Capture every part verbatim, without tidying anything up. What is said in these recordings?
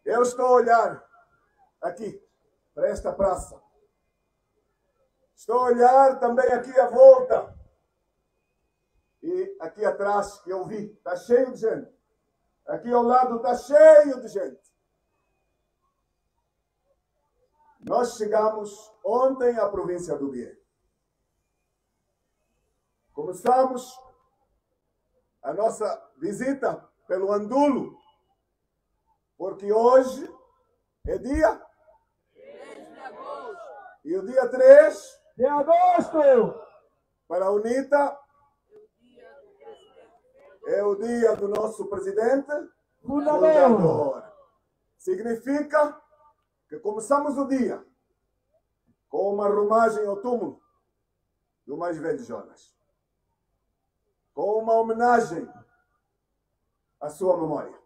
Eu estou a olhar aqui, para esta praça. Estou a olhar também aqui à volta. E aqui atrás, que eu vi, está cheio de gente. Aqui ao lado está cheio de gente. Nós chegamos ontem à província do Bié. Começamos a nossa visita pelo Andulo, porque hoje é dia três de agosto. E o dia três de agosto para a UNITA é o dia do nosso presidente fundador. Significa que começamos o dia com uma romagem ao túmulo do mais velho Jonas, com uma homenagem à sua memória.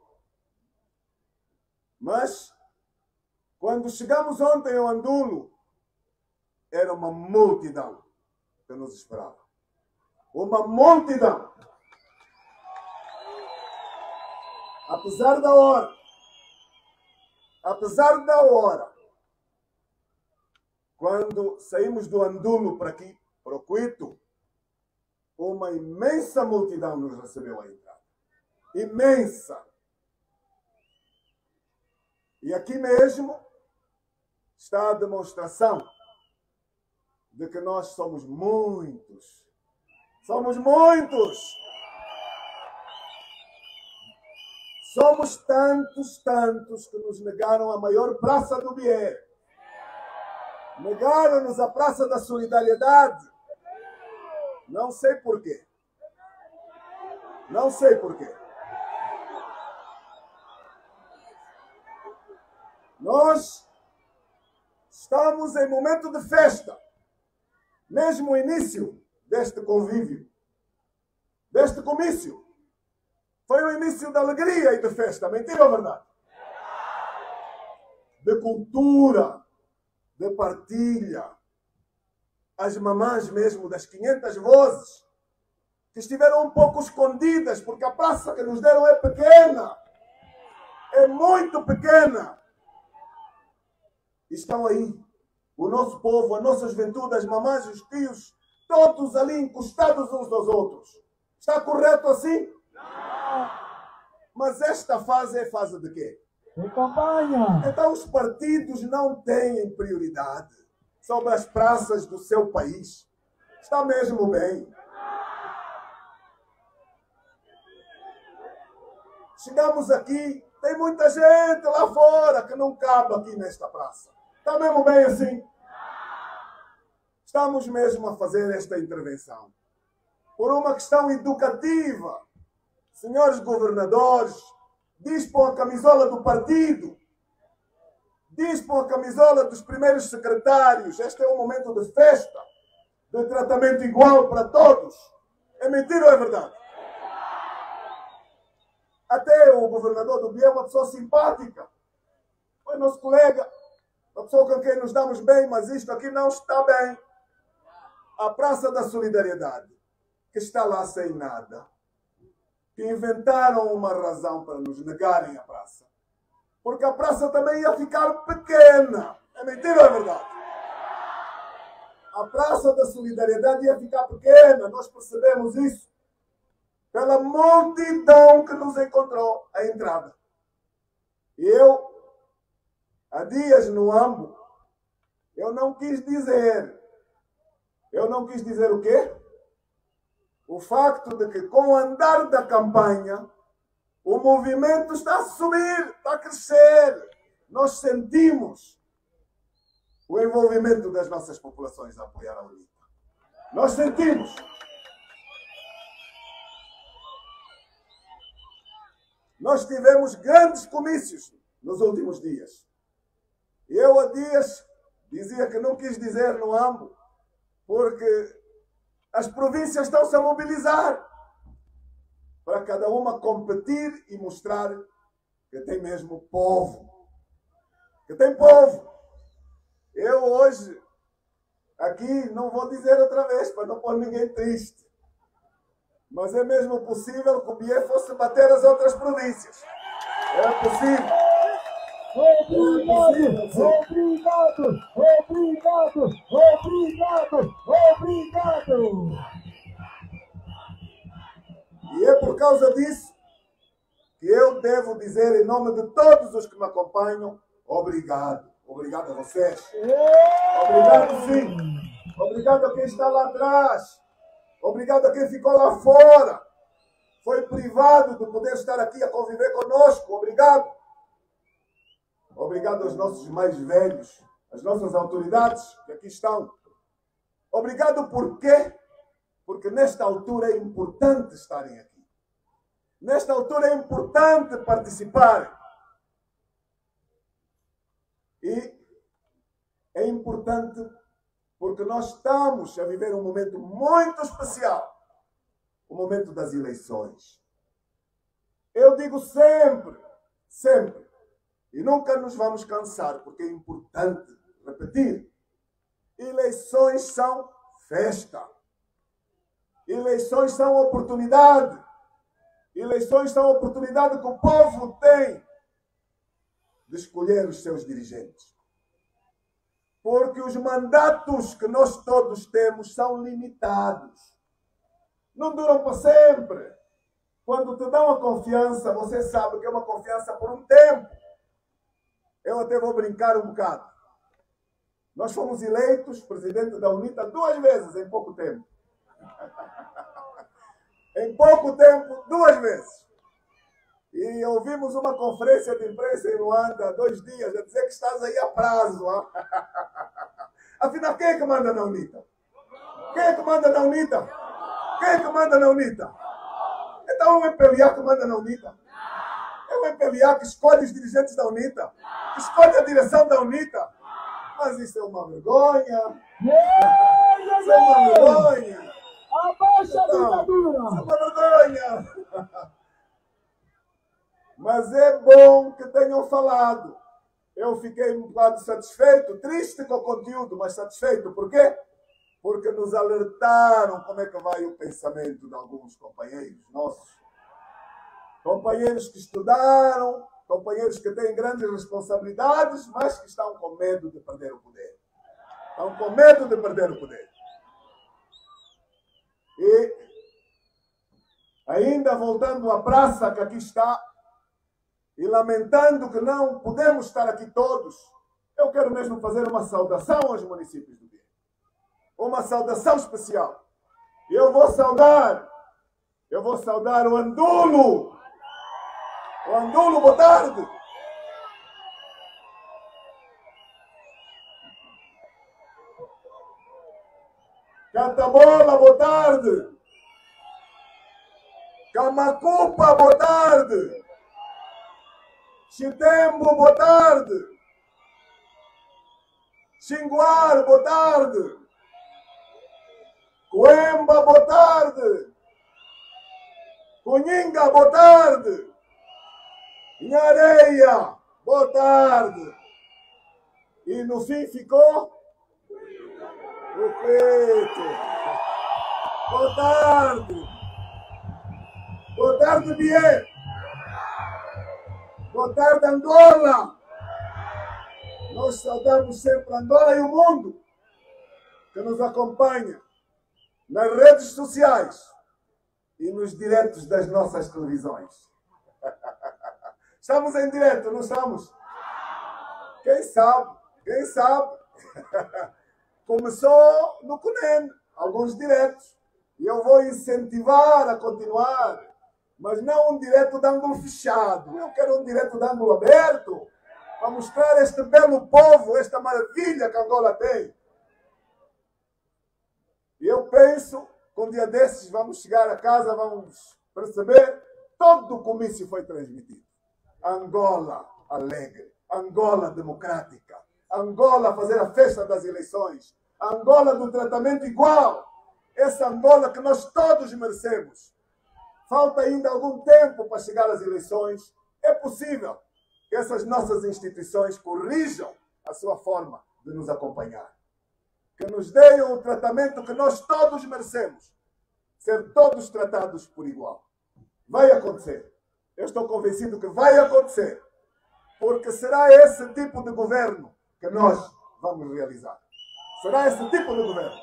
Mas, quando chegamos ontem ao Andulo, era uma multidão que nos esperava. Uma multidão. Apesar da hora, apesar da hora, quando saímos do Andulo para aqui, para o Cuito, uma imensa multidão nos recebeu à entrada. Imensa. E aqui mesmo está a demonstração de que nós somos muitos. Somos muitos. Somos tantos, tantos que nos negaram a maior praça do Bié. Negaram-nos a Praça da Solidariedade. Não sei porquê. Não sei porquê. Nós estamos em momento de festa. Mesmo o início deste convívio, deste comício, foi o início de alegria e de festa. Mentira ou verdade? De cultura, de partilha. As mamãs mesmo das quinhentas vozes, que estiveram um pouco escondidas, porque a praça que nos deram é pequena. É muito pequena. Estão aí. O nosso povo, a nossa juventude, as mamães, os tios, todos ali encostados uns aos outros. Está correto assim? Não. Mas esta fase é fase de quê? De campanha. Então os partidos não têm prioridade sobre as praças do seu país. Está mesmo bem. Chegamos aqui, tem muita gente lá fora que não cabe aqui nesta praça. Está mesmo bem assim? Estamos mesmo a fazer esta intervenção por uma questão educativa. Senhores governadores, dispõem a camisola do partido, dispõem a camisola dos primeiros secretários. Este é um momento de festa, de tratamento igual para todos. É mentira ou é verdade? Até o governador do Bié é uma pessoa simpática. Foi nosso colega. Uma pessoa com quem nos damos bem, mas isto aqui não está bem. A Praça da Solidariedade, que está lá sem nada, que inventaram uma razão para nos negarem a praça. Porque a praça também ia ficar pequena. É mentira ou é verdade? A Praça da Solidariedade ia ficar pequena, nós percebemos isso. Pela multidão que nos encontrou à entrada. E eu, há dias no Ambo, eu não quis dizer. Eu não quis dizer o quê? O facto de que, com o andar da campanha, o movimento está a subir, está a crescer. Nós sentimos o envolvimento das nossas populações a apoiar a UNITA. Nós sentimos. Nós tivemos grandes comícios nos últimos dias. Eu há dias dizia que não quis dizer no Ambo, porque as províncias estão-se a mobilizar para cada uma competir e mostrar que tem mesmo povo. Que tem povo. Eu hoje, aqui, não vou dizer outra vez, para não pôr ninguém triste, mas é mesmo possível que o Bié fosse bater as outras províncias. É possível. Obrigado, obrigado, obrigado, obrigado. E é por causa disso que eu devo dizer, em nome de todos os que me acompanham, obrigado. Obrigado a vocês. Obrigado, sim. Obrigado a quem está lá atrás. Obrigado a quem ficou lá fora. Foi privado de poder estar aqui a conviver conosco. Obrigado. Obrigado aos nossos mais velhos, às nossas autoridades que aqui estão. Obrigado por quê? Porque nesta altura é importante estarem aqui. Nesta altura é importante participar. E é importante porque nós estamos a viver um momento muito especial. O momento das eleições. Eu digo sempre, sempre, e nunca nos vamos cansar, porque é importante repetir. Eleições são festa. Eleições são oportunidade. Eleições são oportunidade que o povo tem de escolher os seus dirigentes. Porque os mandatos que nós todos temos são limitados. Não duram para sempre. Quando te dão a confiança, você sabe que é uma confiança por um tempo. Eu até vou brincar um bocado. Nós fomos eleitos presidente da UNITA duas vezes em pouco tempo. Em pouco tempo, duas vezes. E ouvimos uma conferência de imprensa em Luanda há dois dias a dizer que estás aí a prazo. Hein? Afinal, quem é que manda na UNITA? Quem é que manda na UNITA? Quem é que manda na UNITA? Então é o M P L A que manda na UNITA. É o M P L A que escolhe os dirigentes da UNITA. Que escolhe a direção da UNITA. Mas isso é uma vergonha. Isso é uma vergonha. Abaixa a ditadura. Isso é uma vergonha. Mas é bom que tenham falado. Eu fiquei um bocado satisfeito, triste com o conteúdo, mas satisfeito. Por quê? Porque nos alertaram como é que vai o pensamento de alguns companheiros nossos. Companheiros que estudaram, companheiros que têm grandes responsabilidades, mas que estão com medo de perder o poder. Estão com medo de perder o poder. E, ainda voltando à praça que aqui está, e lamentando que não podemos estar aqui todos, eu quero mesmo fazer uma saudação aos municípios do Bié. Uma saudação especial. E eu vou saudar, eu vou saudar o Andulo. O Andulo, boa tarde. Catabola, boa tarde. Camacupa, boa tarde. Chitembo, boa tarde. Xinguar, boa tarde. Coemba, boa tarde. Cunhinga, boa tarde. Inhareia, boa tarde. E no fim ficou o peito. Boa tarde. Boa tarde, Bié. Boa tarde, Angola. Nós saudamos sempre Angola e o mundo que nos acompanha nas redes sociais e nos diretos das nossas televisões. Estamos em direto, não estamos? Quem sabe? Quem sabe? Começou no Cunene, alguns diretos. E eu vou incentivar a continuar. Mas não um direto de ângulo fechado. Eu quero um direto de ângulo aberto para mostrar este belo povo, esta maravilha que Angola tem. E eu penso que um dia desses vamos chegar a casa, vamos perceber, todo o comício foi transmitido. Angola alegre, Angola democrática, Angola fazer a festa das eleições, Angola do tratamento igual, essa Angola que nós todos merecemos. Falta ainda algum tempo para chegar às eleições. É possível que essas nossas instituições corrijam a sua forma de nos acompanhar. Que nos deem o tratamento que nós todos merecemos. Ser todos tratados por igual. Vai acontecer. Eu estou convencido que vai acontecer. porque será esse tipo de governo que nós vamos realizar. Será esse tipo de governo.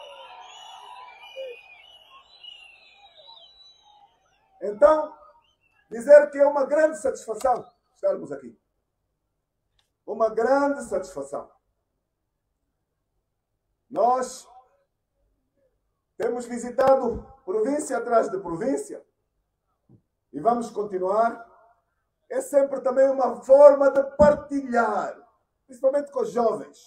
Então, dizer que é uma grande satisfação estarmos aqui. Uma grande satisfação. Nós temos visitado província atrás de província e vamos continuar. É sempre também uma forma de partilhar, principalmente com os jovens.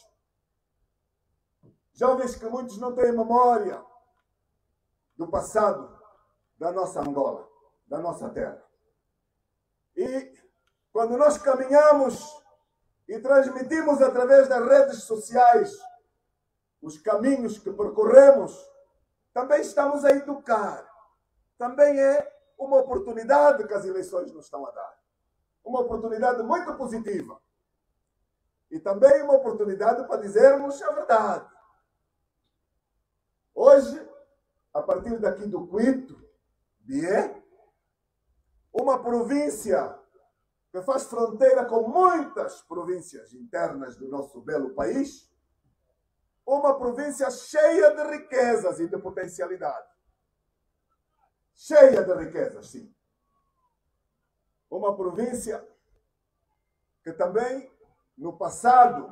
Jovens que muitos não têm memória do passado da nossa Angola, da nossa terra. E quando nós caminhamos e transmitimos através das redes sociais os caminhos que percorremos, também estamos a educar. Também é uma oportunidade que as eleições nos estão a dar. Uma oportunidade muito positiva. E também uma oportunidade para dizermos a verdade. Hoje, a partir daqui do Quito, Bié, uma província que faz fronteira com muitas províncias internas do nosso belo país, uma província cheia de riquezas e de potencialidade. Cheia de riquezas, sim. Uma província que também, no passado,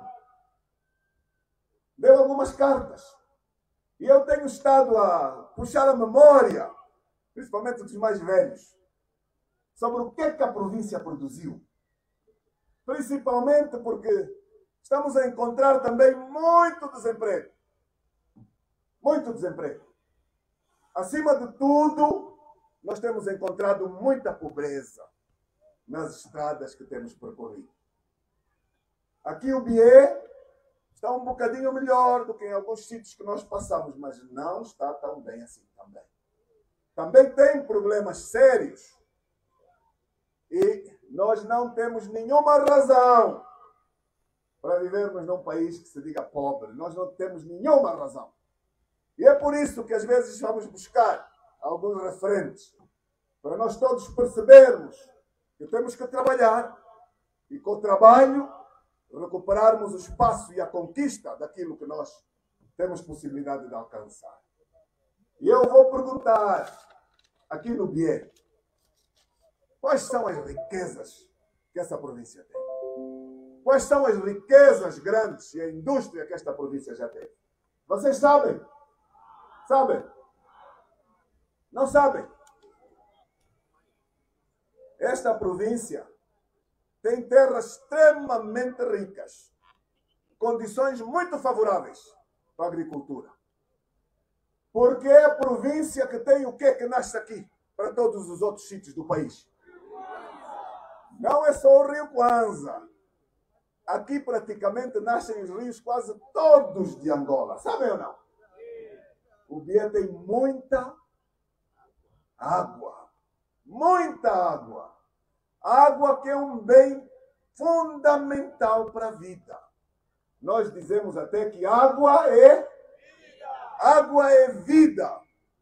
deu algumas cartas. E eu tenho estado a puxar a memória, principalmente dos mais velhos, sobre o que é que a província produziu. Principalmente porque estamos a encontrar também muito desemprego. Muito desemprego. Acima de tudo, nós temos encontrado muita pobreza nas estradas que temos percorrido. Aqui o Bié está um bocadinho melhor do que em alguns sítios que nós passamos, mas não está tão bem assim também. Também tem problemas sérios. E nós não temos nenhuma razão para vivermos num país que se diga pobre. Nós não temos nenhuma razão. E é por isso que às vezes vamos buscar alguns referentes, para nós todos percebermos que temos que trabalhar e com o trabalho recuperarmos o espaço e a conquista daquilo que nós temos possibilidade de alcançar. E eu vou perguntar aqui no Bié, quais são as riquezas que essa província tem? Quais são as riquezas grandes e a indústria que esta província já tem? Vocês sabem? Sabem? Não sabem? Esta província tem terras extremamente ricas, condições muito favoráveis para a agricultura. Porque é a província que tem o que que nasce aqui para todos os outros sítios do país. Não é só o Rio Kwanza. Aqui praticamente nascem os rios quase todos de Angola. Sabem ou não? O Bié tem muita água. Muita água. Água que é um bem fundamental para a vida. Nós dizemos até que água é vida. Água é vida.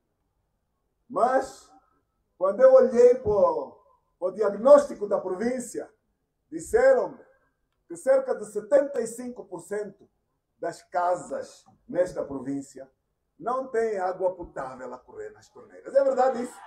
Mas, quando eu olhei para o diagnóstico da província, disseram-me que cerca de setenta e cinco por cento das casas nesta província não têm água potável a correr nas torneiras. É verdade isso?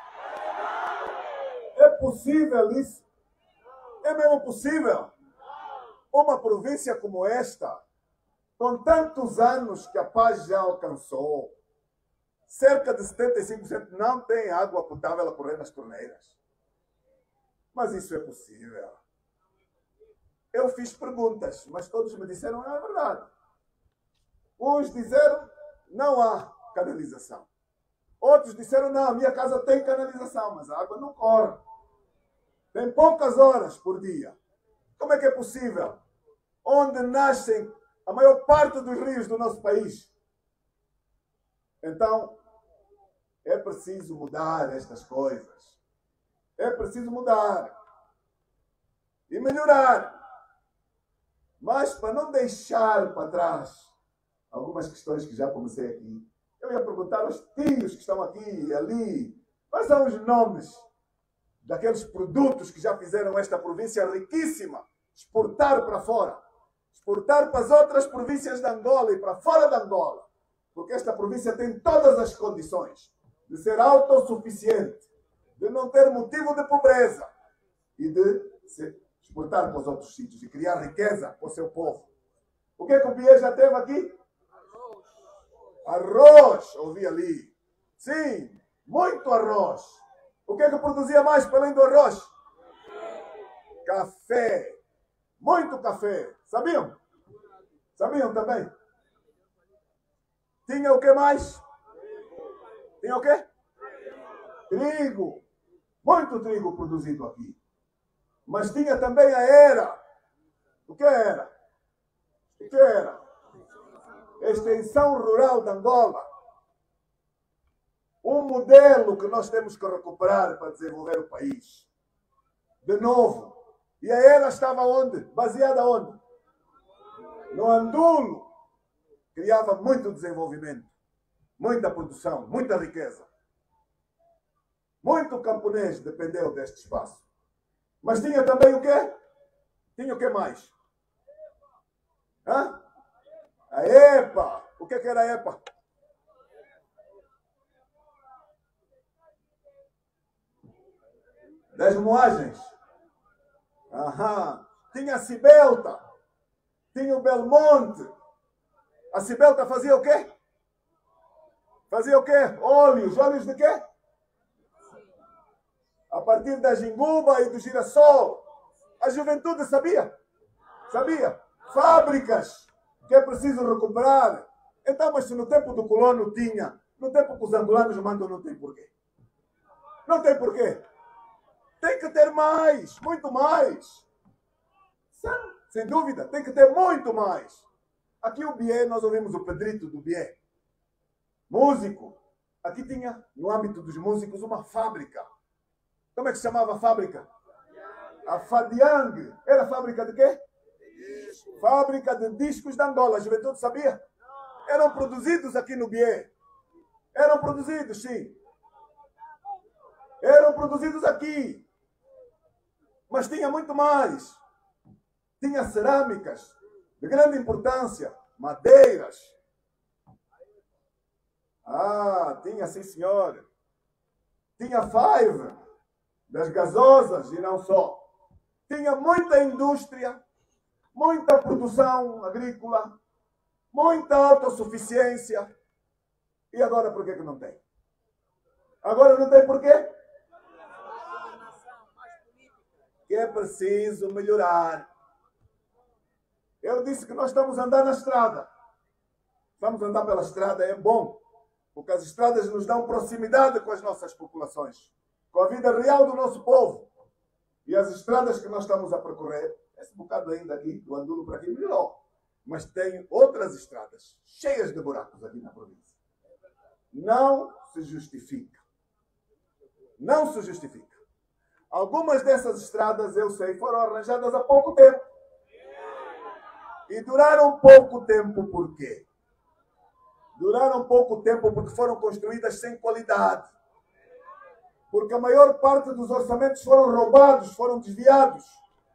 É possível isso? É mesmo possível? Uma província como esta, com tantos anos que a paz já alcançou, cerca de setenta e cinco por cento não tem água potável a correr nas torneiras. Mas isso é possível. Eu fiz perguntas, mas todos me disseram, não é verdade. Uns disseram, não há canalização. Outros disseram, não, a minha casa tem canalização, mas a água não corre. Tem poucas horas por dia. Como é que é possível? Onde nascem a maior parte dos rios do nosso país. Então, é preciso mudar estas coisas. É preciso mudar. E melhorar. Mas para não deixar para trás algumas questões que já comecei aqui, eu ia perguntar aos tios que estão aqui e ali, quais são os nomes daqueles produtos que já fizeram esta província riquíssima exportar para fora, exportar para as outras províncias de Angola e para fora de Angola, porque esta província tem todas as condições de ser autossuficiente, de não ter motivo de pobreza e de se exportar para os outros sítios e criar riqueza para o seu povo. O que é que o Bié já teve aqui? Arroz, ouvi ali. Sim, muito arroz. O que é que produzia mais para além do arroz? Café. Muito café. Sabiam? Sabiam também? Tinha o que mais? Tinha o quê? Trigo. Muito trigo produzido aqui. Mas tinha também a era. O que era? O que era? Extensão rural de Angola. Um modelo que nós temos que recuperar para desenvolver o país. De novo. E a era estava onde? Baseada onde? No Andulo. Criava muito desenvolvimento. Muita produção, muita riqueza. Muito camponês dependeu deste espaço. Mas tinha também o quê? Tinha o que mais? Hã? A EPA. O que, que era a EPA? Das moagens. Aham. Tinha a Cibelta. Tinha o Belmonte. A Cibelta fazia o quê? Fazia o quê? Óleos. Óleos de quê? A partir da jinguba e do girassol. A juventude sabia? Sabia? Fábricas que é preciso recuperar. Então, mas se no tempo do colono tinha, no tempo que os angolanos mandam, não tem porquê. Não tem porquê. Tem que ter mais, muito mais. Sem, sem dúvida, tem que ter muito mais. Aqui o Bié, nós ouvimos o Pedrito do Bié. Músico. Aqui tinha, no âmbito dos músicos, uma fábrica. Como é que se chamava a fábrica? A Fadiang. Era fábrica de quê? Fábrica de discos de Angola. A juventude sabia? Eram produzidos aqui no Bié. Eram produzidos, sim. Eram produzidos aqui. Mas tinha muito mais. Tinha cerâmicas de grande importância. Madeiras. Ah, tinha, sim, senhor. Tinha Five, das gasosas e não só. Tinha muita indústria, muita produção agrícola, muita autossuficiência. E agora por que que não tem? Agora não tem por quê? Que é preciso melhorar. Eu disse que nós estamos a andar na estrada. Vamos andar pela estrada, é bom. Porque as estradas nos dão proximidade com as nossas populações. Com a vida real do nosso povo. E as estradas que nós estamos a percorrer, esse bocado ainda aqui, do Andulo para aqui, melhorou. Mas tem outras estradas cheias de buracos aqui na província. Não se justifica. Não se justifica. Algumas dessas estradas, eu sei, foram arranjadas há pouco tempo. E duraram pouco tempo por quê? Duraram pouco tempo porque foram construídas sem qualidade. Porque a maior parte dos orçamentos foram roubados, foram desviados.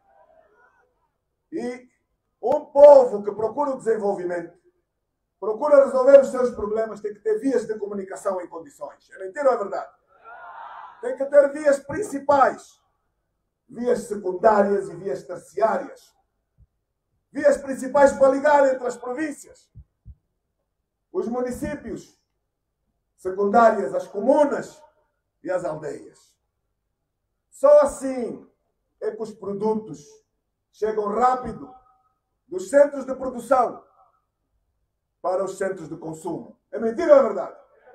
E um povo que procura o desenvolvimento, procura resolver os seus problemas, tem que ter vias de comunicação em condições. É mentira ou é verdade? Tem que ter vias principais. Vias secundárias e vias terciárias. Vias principais para ligar entre as províncias. Os municípios. Secundárias, as comunas e as aldeias. Só assim é que os produtos chegam rápido dos centros de produção para os centros de consumo. É mentira ou é verdade?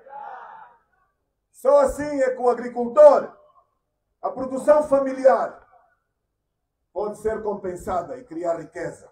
Só assim é que o agricultor, a produção familiar, pode ser compensada e criar riqueza.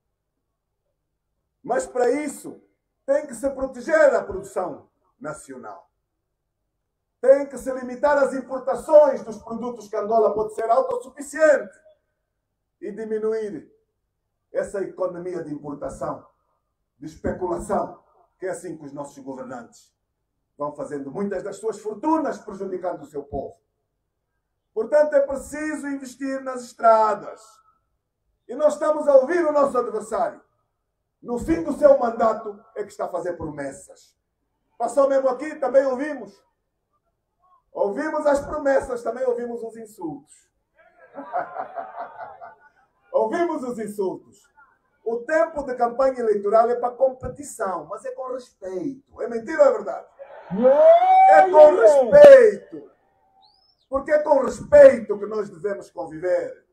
Mas para isso, tem que se proteger a produção nacional. Tem que se limitar as importações dos produtos que Angola pode ser autossuficiente e diminuir essa economia de importação, de especulação, que é assim que os nossos governantes vão fazendo muitas das suas fortunas, prejudicando o seu povo. Portanto, é preciso investir nas estradas. E nós estamos a ouvir o nosso adversário. No fim do seu mandato é que está a fazer promessas. Passou mesmo aqui, também ouvimos. Ouvimos as promessas, também ouvimos os insultos. Ouvimos os insultos. O tempo de campanha eleitoral é para competição, mas é com respeito. É mentira ou é verdade? É com respeito. Porque é com respeito que nós devemos conviver.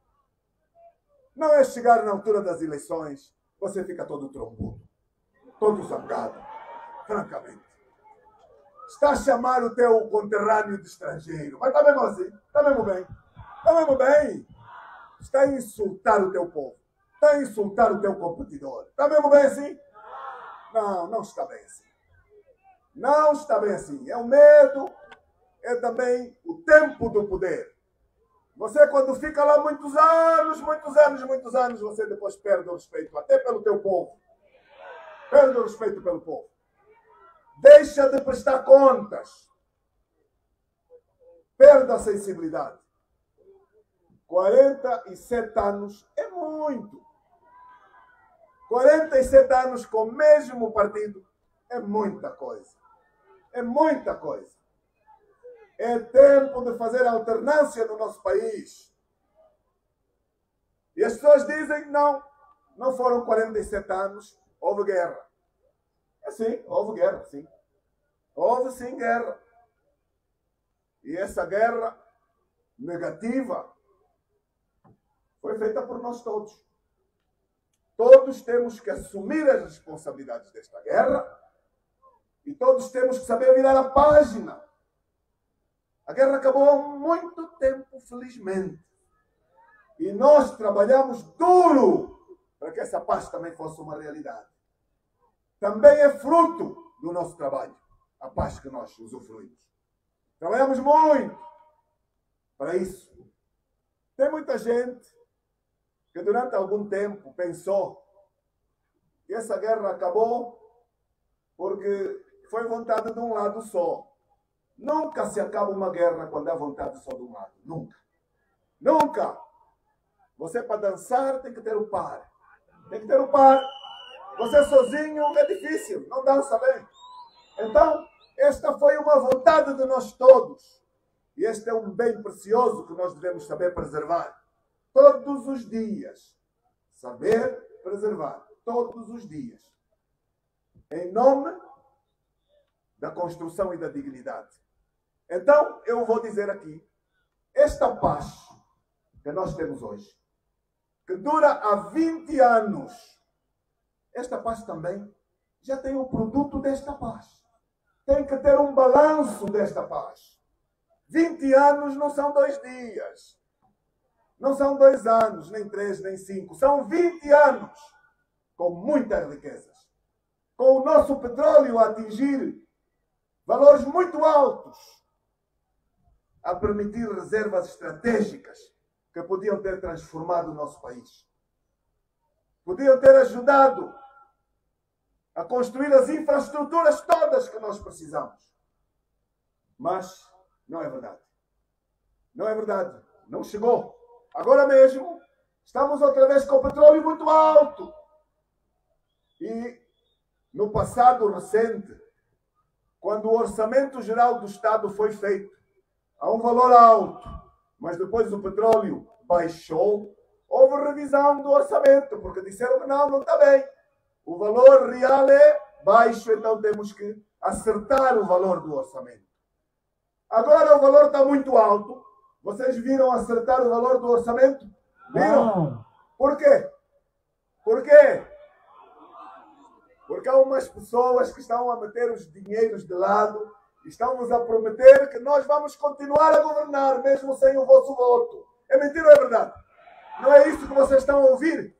Não é chegar na altura das eleições, você fica todo trombudo, todo zangado, francamente. Está a chamar o teu conterrâneo de estrangeiro, mas está mesmo assim, está mesmo bem, está mesmo bem. Está a insultar o teu povo, está a insultar o teu competidor. Está mesmo bem assim? Não, não está bem assim. Não está bem assim. É o medo, é também o tempo do poder. Você, quando fica lá muitos anos, muitos anos, muitos anos, você depois perde o respeito, até pelo teu povo. Perde o respeito pelo povo. Deixa de prestar contas. Perde a sensibilidade. quarenta e sete anos é muito. quarenta e sete anos com o mesmo partido é muita coisa. É muita coisa. É tempo de fazer alternância no nosso país. E as pessoas dizem que não, não foram quarenta e sete anos, houve guerra. É sim, houve guerra, sim. Houve sim guerra. E essa guerra negativa foi feita por nós todos. Todos temos que assumir as responsabilidades desta guerra e todos temos que saber virar a página. A guerra acabou há muito tempo, felizmente. E nós trabalhamos duro para que essa paz também fosse uma realidade. Também é fruto do nosso trabalho, a paz que nós usufruímos. Trabalhamos muito para isso. Tem muita gente que durante algum tempo pensou que essa guerra acabou porque foi vontade de um lado só. Nunca se acaba uma guerra quando há vontade só de um lado. Nunca. Nunca. Você, para dançar, tem que ter o par. Tem que ter o par. Você sozinho é difícil. Não dança bem. Então, esta foi uma vontade de nós todos. E este é um bem precioso que nós devemos saber preservar. Todos os dias. Saber preservar. Todos os dias. Em nome da construção e da dignidade. Então, eu vou dizer aqui, esta paz que nós temos hoje, que dura há vinte anos, esta paz também já tem o produto desta paz. Tem que ter um balanço desta paz. vinte anos não são dois dias. Não são dois anos, nem três, nem cinco. São vinte anos com muitas riquezas. Com o nosso petróleo a atingir valores muito altos, a permitir reservas estratégicas que podiam ter transformado o nosso país. Podiam ter ajudado a construir as infraestruturas todas que nós precisamos. Mas não é verdade. Não é verdade. Não chegou. Agora mesmo, estamos outra vez com o petróleo muito alto. E no passado recente, quando o Orçamento Geral do Estado foi feito a um valor alto, mas depois o petróleo baixou, houve revisão do orçamento, porque disseram que não, não está bem. O valor real é baixo, então temos que acertar o valor do orçamento. Agora o valor está muito alto. Vocês viram acertar o valor do orçamento? Viram? Por quê? Por quê? Porque há umas pessoas que estão a meter os dinheiros de lado, estão-nos a prometer que nós vamos continuar a governar, mesmo sem o vosso voto. É mentira ou é verdade? Não é isso que vocês estão a ouvir?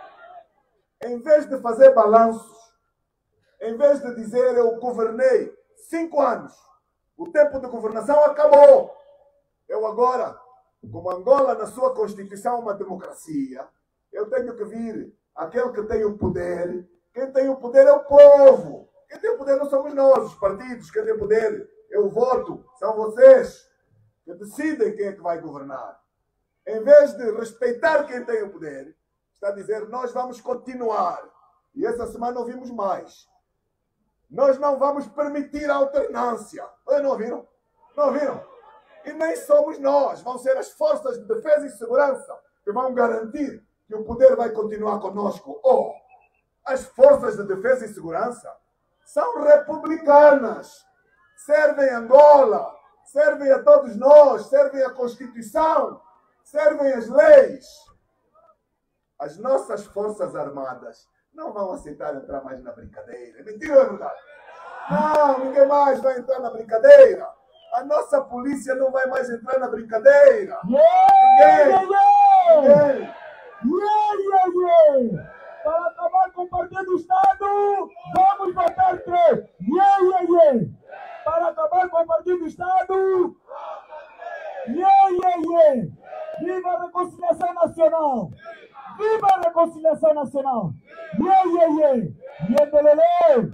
Em vez de fazer balanços, em vez de dizer eu governei cinco anos, o tempo de governação acabou. Eu agora, como Angola na sua Constituição é uma democracia, eu tenho que vir aquele que tem o poder. Quem tem o poder é o povo. Quem tem o poder não somos nós, os partidos. Quem tem o poder é o voto. São vocês que decidem quem é que vai governar. Em vez de respeitar quem tem o poder, está a dizer, nós vamos continuar. E essa semana ouvimos mais. Nós não vamos permitir a alternância. Não ouviram? Não ouviram? E nem somos nós. Vão ser as forças de defesa e segurança que vão garantir que o poder vai continuar conosco. Oh, as forças de defesa e segurança são republicanas. Servem a Angola, servem a todos nós, servem à Constituição, servem às leis. As nossas forças armadas não vão aceitar entrar mais na brincadeira. É mentira ou é verdade? Não, ninguém mais vai entrar na brincadeira. A nossa polícia não vai mais entrar na brincadeira. Yeah, Ninguém. yeah, Ninguém. yeah, yeah, yeah. Para acabar com o Partido do Estado, vamos votar três. Yeah, yeah, yeah. Para acabar com o Partido do Estado, yeah, yeah, yeah. Viva a reconciliação nacional. Viva a reconciliação nacional. Yeah, yeah, yeah. Yendelele.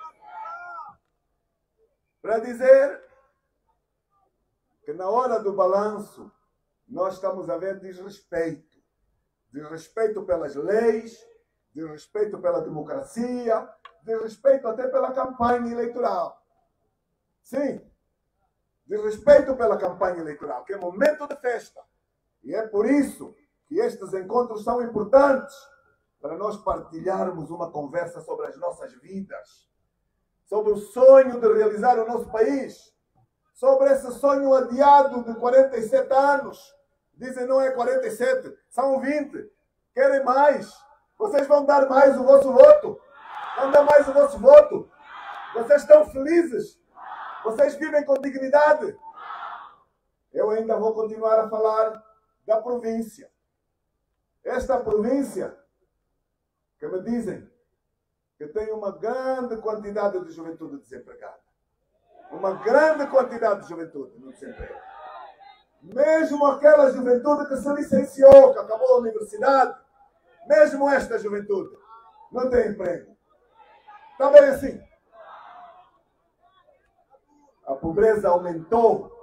Para dizer que na hora do balanço nós estamos a ver desrespeito. Desrespeito pelas leis, desrespeito pela democracia, desrespeito até pela campanha eleitoral. Sim, desrespeito pela campanha eleitoral, que é momento de festa. E é por isso que estes encontros são importantes, para nós partilharmos uma conversa sobre as nossas vidas, sobre o sonho de realizar o nosso país, sobre esse sonho adiado de quarenta e sete anos. Dizem não é quarenta e sete, são vinte. Querem mais? Vocês vão dar mais o vosso voto? Vão dar mais o vosso voto? Vocês estão felizes? Vocês vivem com dignidade? Eu ainda vou continuar a falar da província. Esta província, que me dizem que tem uma grande quantidade de juventude desempregada. Uma grande quantidade de juventude no desemprego. Mesmo aquela juventude que se licenciou, que acabou a universidade, mesmo esta juventude não tem emprego. Está bem assim? A pobreza aumentou.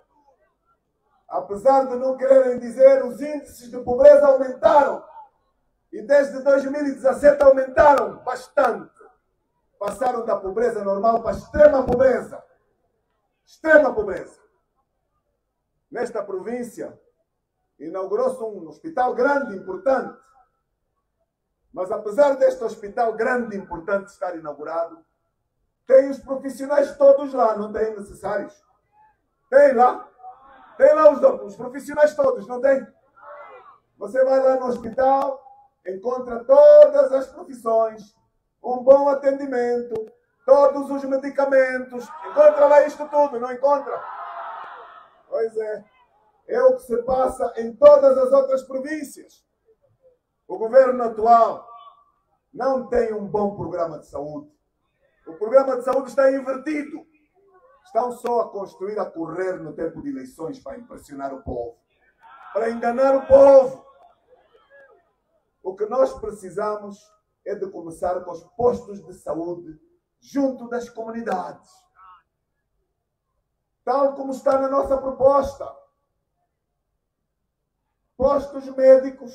Apesar de não quererem dizer, os índices de pobreza aumentaram. E desde dois mil e dezassete aumentaram bastante. Passaram da pobreza normal para a extrema pobreza. Extrema pobreza. Nesta província, inaugurou-se um hospital grande, importante. Mas apesar deste hospital grande, importante estar inaugurado, tem os profissionais todos lá, não tem necessários? Tem lá? Tem lá os, os profissionais todos, não tem? Você vai lá no hospital, encontra todas as profissões, um bom atendimento, todos os medicamentos, encontra lá isto tudo, não encontra? Pois é, é o que se passa em todas as outras províncias. O governo atual não tem um bom programa de saúde. O programa de saúde está invertido. Estão só a construir, a correr no tempo de eleições para impressionar o povo, para enganar o povo. O que nós precisamos é de começar com os postos de saúde junto das comunidades. Tal como está na nossa proposta. Postos médicos,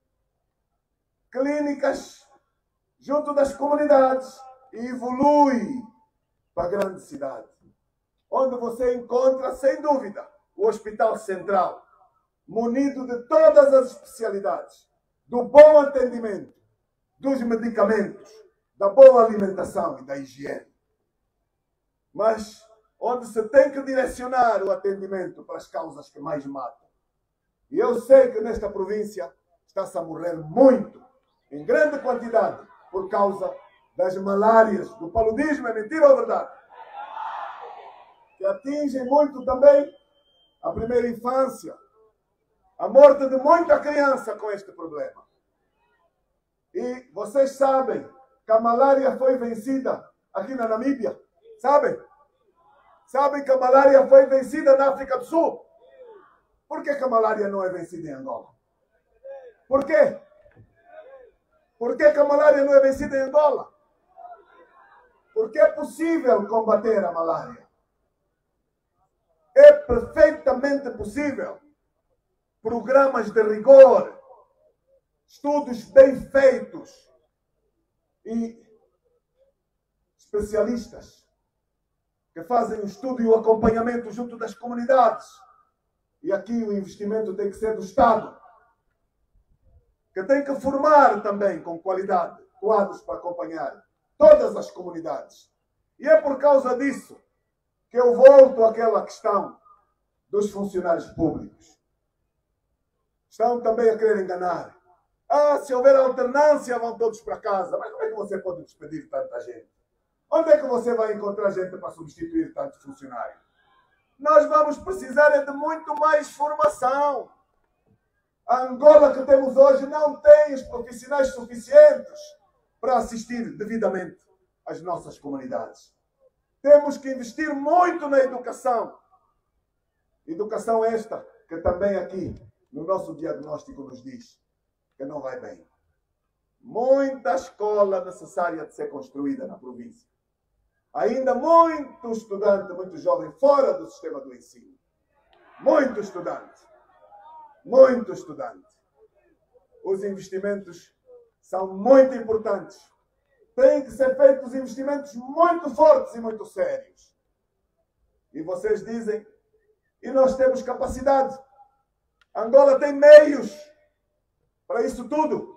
clínicas, junto das comunidades, e evolui para a grande cidade, onde você encontra, sem dúvida, o Hospital Central, munido de todas as especialidades, do bom atendimento, dos medicamentos, da boa alimentação e da higiene. Mas onde se tem que direcionar o atendimento para as causas que mais matam. E eu sei que nesta província está-se a morrer muito, em grande quantidade, por causa das malárias, do paludismo, é mentira ou verdade? Que atingem muito também a primeira infância, a morte de muita criança com este problema. E vocês sabem que a malária foi vencida aqui na Namíbia? Sabem? Sabem que a malária foi vencida na África do Sul? Por que que a malária não é vencida em Angola? Por quê? Por que que a malária não é vencida em Angola? Porque é possível combater a malária. É perfeitamente possível. Programas de rigor, estudos bem feitos e especialistas que fazem o estudo e o acompanhamento junto das comunidades. E aqui o investimento tem que ser do Estado, que tem que formar também com qualidade quadros para acompanhar todas as comunidades. E é por causa disso que eu volto àquela questão dos funcionários públicos. Estão também a querer enganar. Ah, se houver alternância, vão todos para casa. Mas como é que você pode despedir tanta gente? Onde é que você vai encontrar gente para substituir tantos funcionários? Nós vamos precisar de muito mais formação. A Angola que temos hoje não tem os profissionais suficientes para assistir devidamente às nossas comunidades. Temos que investir muito na educação. Educação esta que também aqui no nosso diagnóstico nos diz que não vai bem. Muita escola necessária de ser construída na província. Ainda muito estudante, muito jovem fora do sistema do ensino. Muito estudante. Muito estudante. Os investimentos são muito importantes. Têm que ser feitos investimentos muito fortes e muito sérios. E vocês dizem, e nós temos capacidade. Angola tem meios para isso tudo.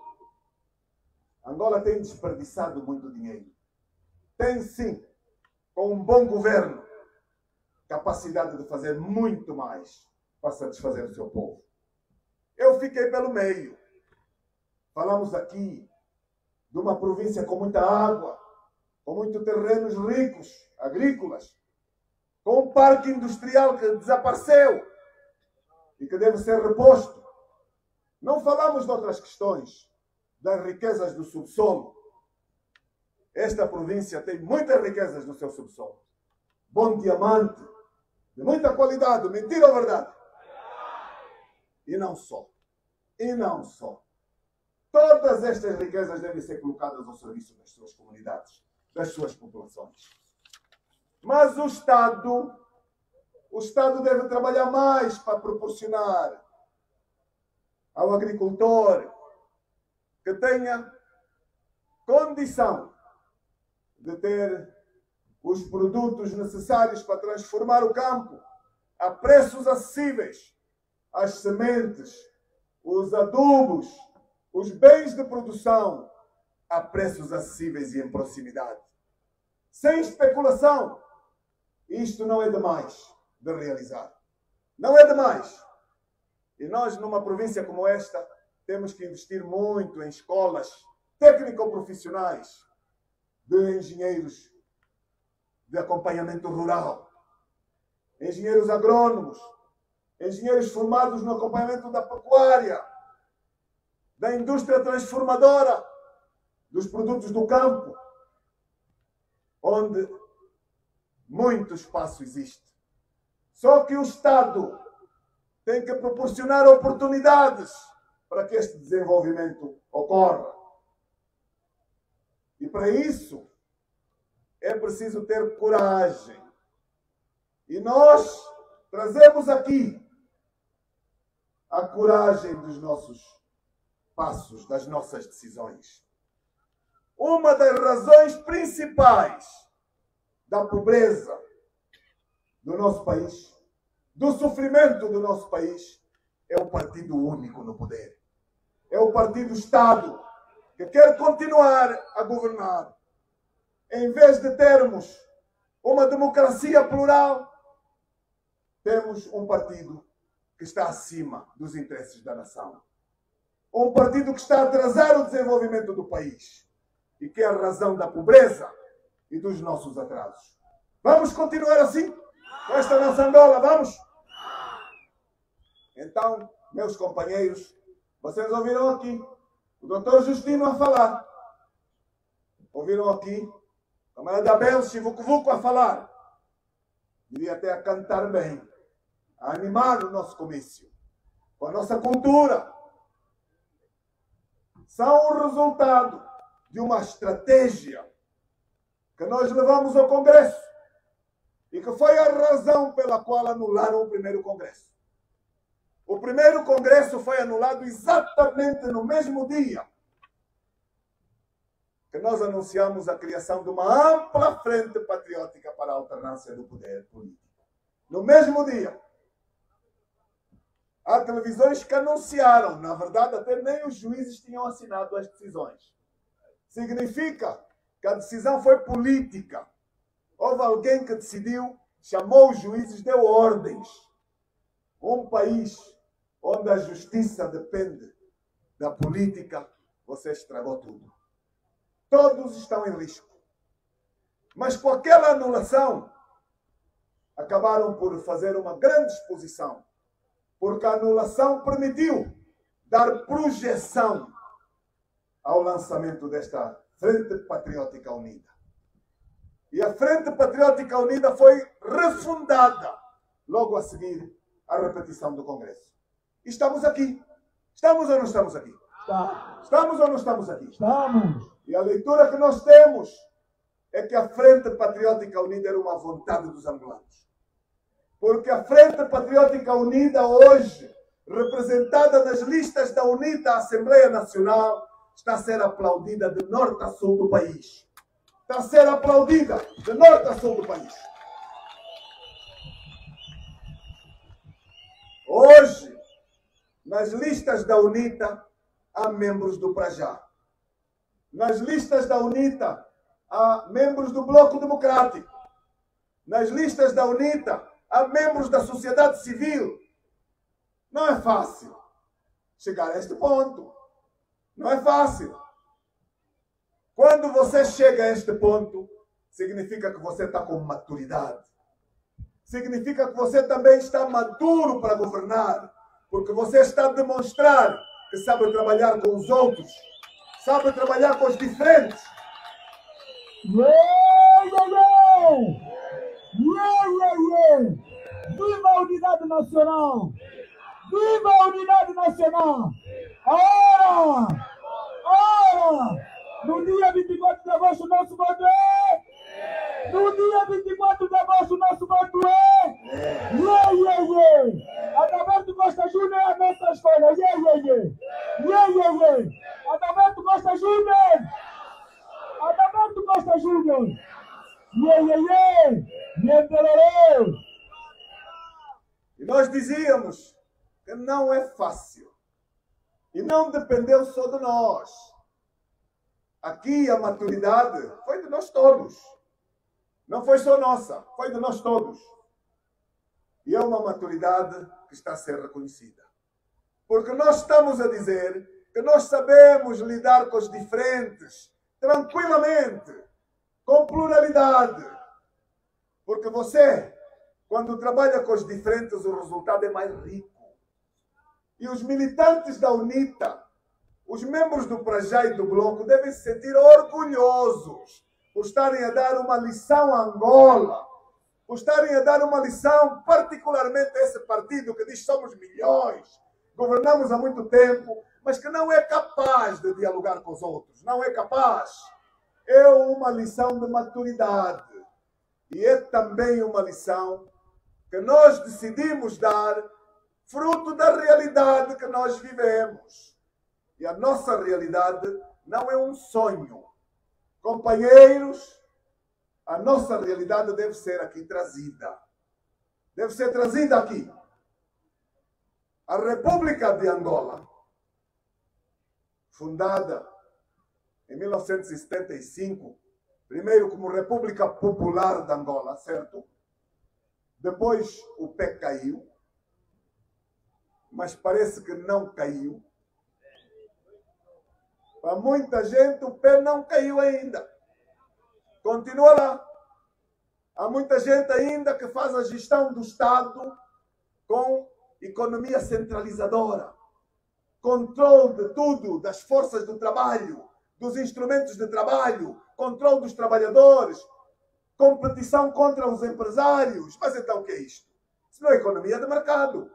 Angola tem desperdiçado muito dinheiro. Tem sim, com um bom governo, capacidade de fazer muito mais para satisfazer o seu povo. Eu fiquei pelo meio. Falamos aqui de uma província com muita água, com muitos terrenos ricos, agrícolas, com um parque industrial que desapareceu e que deve ser reposto. Não falamos de outras questões, das riquezas do subsolo. Esta província tem muitas riquezas no seu subsolo. Bom diamante, de muita qualidade, mentira ou verdade? E não só. E não só. Todas estas riquezas devem ser colocadas ao serviço das suas comunidades, das suas populações. Mas o Estado, o Estado deve trabalhar mais para proporcionar ao agricultor que tenha condição de ter os produtos necessários para transformar o campo a preços acessíveis, as sementes, os adubos, os bens de produção a preços acessíveis e em proximidade. Sem especulação. Isto não é demais de realizar. Não é demais. E nós, numa província como esta, temos que investir muito em escolas técnico-profissionais de engenheiros de acompanhamento rural, engenheiros agrônomos, engenheiros formados no acompanhamento da pecuária, da indústria transformadora dos produtos do campo, onde muito espaço existe. Só que o Estado tem que proporcionar oportunidades para que este desenvolvimento ocorra. E para isso é preciso ter coragem. E nós trazemos aqui a coragem dos nossos passos, das nossas decisões. Uma das razões principais da pobreza do nosso país, do sofrimento do nosso país, é o partido único no poder. É o partido Estado que quer continuar a governar. Em vez de termos uma democracia plural, temos um partido que está acima dos interesses da nação. Um partido que está a atrasar o desenvolvimento do país e que é a razão da pobreza e dos nossos atrasos. Vamos continuar assim? Com esta nossa Angola, vamos? Então, meus companheiros, vocês ouviram aqui o doutor Justino a falar. Ouviram aqui o camarada Abel Chivucuvuco a falar. Diria até a cantar bem, a animar o nosso comício, com a nossa cultura. São o resultado de uma estratégia que nós levamos ao Congresso e que foi a razão pela qual anularam o primeiro Congresso. O primeiro congresso foi anulado exatamente no mesmo dia que nós anunciamos a criação de uma ampla frente patriótica para a alternância do poder político. No mesmo dia. Há televisões que anunciaram, na verdade até nem os juízes tinham assinado as decisões. Significa que a decisão foi política. Houve alguém que decidiu, chamou os juízes, deu ordens. Um país onde a justiça depende da política, você estragou tudo. Todos estão em risco. Mas com aquela anulação, acabaram por fazer uma grande exposição, porque a anulação permitiu dar projeção ao lançamento desta Frente Patriótica Unida. E a Frente Patriótica Unida foi refundada logo a seguir à repetição do Congresso. E estamos aqui. Estamos ou não estamos aqui? Está. Estamos ou não estamos aqui? Estamos. E a leitura que nós temos é que a Frente Patriótica Unida era uma vontade dos angolanos. Porque a Frente Patriótica Unida hoje, representada nas listas da UNITA, a Assembleia Nacional, está a ser aplaudida de norte a sul do país. Está a ser aplaudida de norte a sul do país. Hoje, nas listas da UNITA, há membros do Prajá. Nas listas da UNITA, há membros do Bloco Democrático. Nas listas da UNITA, há membros da sociedade civil. Não é fácil chegar a este ponto. Não é fácil. Quando você chega a este ponto, significa que você está com maturidade. Significa que você também está maduro para governar, porque você está a demonstrar que sabe trabalhar com os outros, sabe trabalhar com os diferentes. Yeah, yeah, yeah. Yeah, yeah, yeah. Viva a unidade nacional! Viva a unidade nacional! Ora! Ora! No dia vinte e quatro de agosto, nosso voto é! No dia vinte e quatro de agosto, nosso voto é! Yeah, yeah, yeah! Adalberto Costa Júnior é a nossa escolha! Yeah, yeah, yeah! Yeah, yeah, yeah! Adalberto Costa Júnior! Adalberto Costa Júnior! Yeah, yeah, yeah! Yeah, E nós dizíamos que não é fácil. E não dependeu só de nós. Aqui a maturidade foi de nós todos. Não foi só nossa, foi de nós todos. E é uma maturidade que está a ser reconhecida. Porque nós estamos a dizer que nós sabemos lidar com os diferentes tranquilamente, com pluralidade. Porque você, quando trabalha com os diferentes, o resultado é mais rico. E os militantes da UNITA, os membros do Prajá e do Bloco, devem se sentir orgulhosos por estarem a dar uma lição a Angola, por estarem a dar uma lição particularmente a esse partido que diz que somos milhões, governamos há muito tempo, mas que não é capaz de dialogar com os outros, não é capaz. É uma lição de maturidade. E é também uma lição que nós decidimos dar fruto da realidade que nós vivemos. E a nossa realidade não é um sonho. Companheiros, a nossa realidade deve ser aqui trazida. Deve ser trazida aqui. A República de Angola, fundada em mil novecentos e setenta e cinco, primeiro como República Popular de Angola, certo? Depois o pé caiu, mas parece que não caiu. Para muita gente o pé não caiu ainda. Continua lá. Há muita gente ainda que faz a gestão do Estado com economia centralizadora. Controle de tudo, das forças do trabalho, dos instrumentos de trabalho, controle dos trabalhadores, competição contra os empresários. Mas então o que é isto? Isso não é economia de mercado.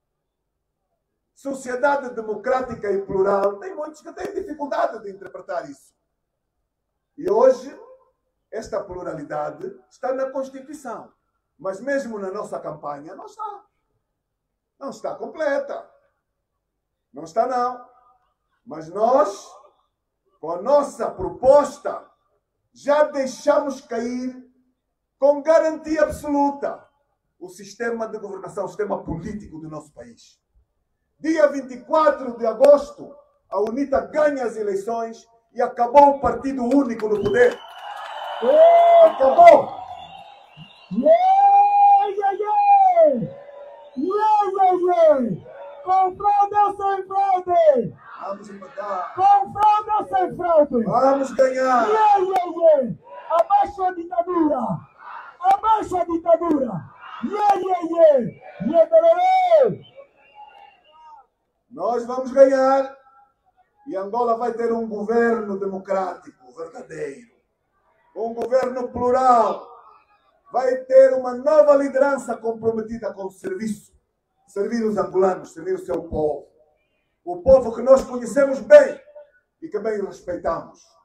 Sociedade democrática e plural, tem muitos que têm dificuldade de interpretar isso. E hoje, esta pluralidade está na Constituição. Mas mesmo na nossa campanha, não está. não está completa. Não está, não. Mas nós, com a nossa proposta, já deixamos cair com garantia absoluta o sistema de governação, o sistema político do nosso país. Dia vinte e quatro de agosto, a UNITA ganha as eleições e acabou o partido único no poder. Acabou! Yeah, yeah, yeah! Yeah, yeah, yeah! Com fraude ou sem fraude? Vamos empatar. Com fraude ou sem fraude? Vamos ganhar. Yeah, yeah, yeah! Abaixo a ditadura! Abaixo a ditadura! Yeah, yeah, yeah! Yeah, yeah, Nós vamos ganhar e Angola vai ter um governo democrático, verdadeiro. Um governo plural. Vai ter uma nova liderança comprometida com o serviço. Servir os angolanos, servir o seu povo. O povo que nós conhecemos bem e que bem respeitamos.